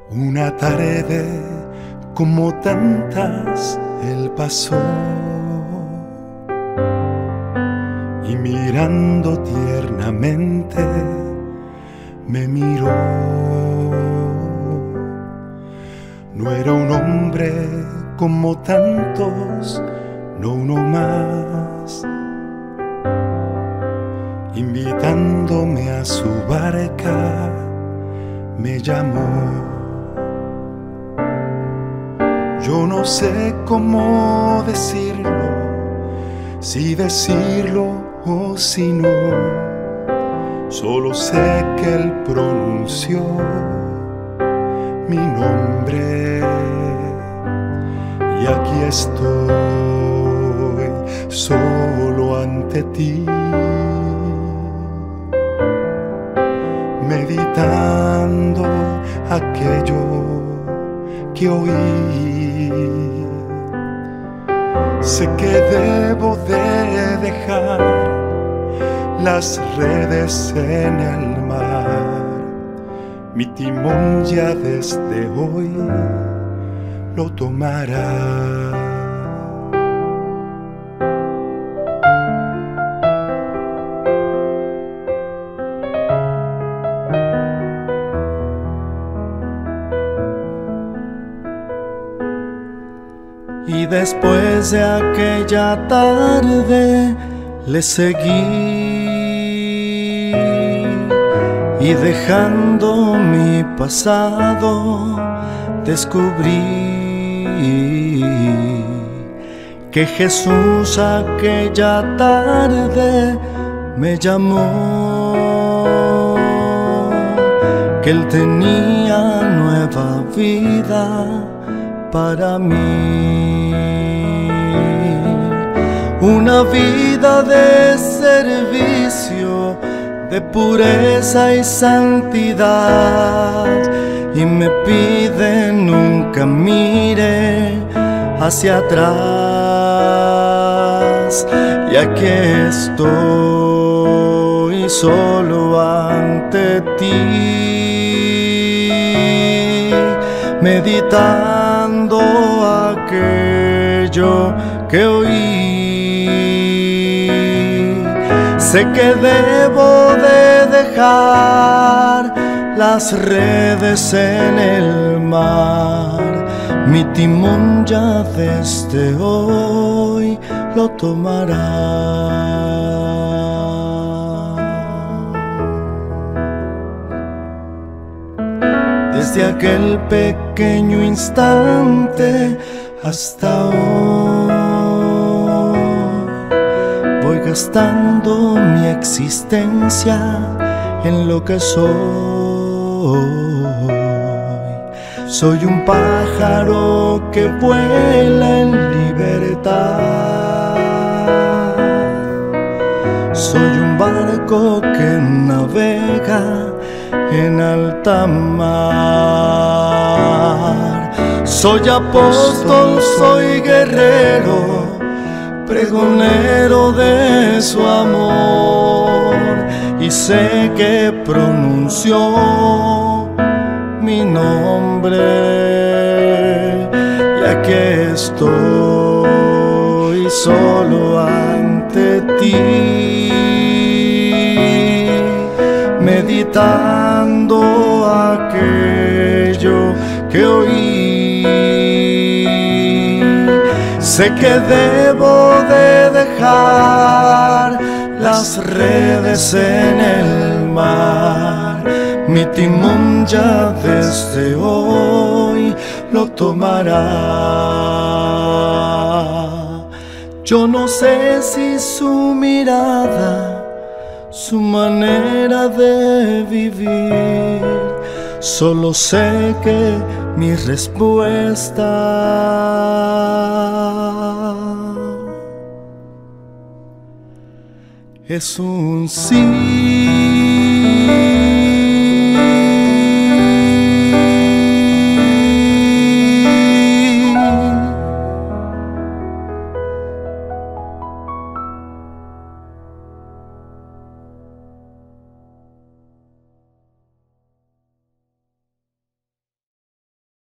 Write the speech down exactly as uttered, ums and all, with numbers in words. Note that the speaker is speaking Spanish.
Una tarde como tantas él pasó y mirando tiernamente me miró. No era un hombre como tantos, no uno más, invitándome a su barca me llamó. Yo no sé cómo decirlo, si decirlo o si no. Solo sé que él pronunció mi nombre y aquí estoy solo ante ti, meditando aquello que oí. Sé que debo de dejar las redes en el mar, mi timón ya desde hoy lo tomará. Y después de aquella tarde le seguí, y dejando mi pasado descubrí que Jesús aquella tarde me llamó, que Él tenía nueva vida para mí, una vida de servicio, de pureza y santidad, y me pide nunca mire hacia atrás. Y aquí estoy solo ante ti, meditando aquello que oí. Sé que debo de dejar las redes en el mar, mi timón ya desde hoy lo tomará. Desde aquel pequeño instante hasta hoy voy gastando mi existencia en lo que soy. Soy un pájaro que vuela en libertad, soy un barco que navega en alta mar. Soy apóstol, soy guerrero, pregonero de su amor, y sé que pronunció mi nombre. Y aquí estoy solo ante ti, meditando aquello que oí. Sé que debo de dejar las redes en el mar, mi timón ya desde hoy lo tomará. Yo no sé si su mirada, su manera de vivir, solo sé que mi respuesta es un sí.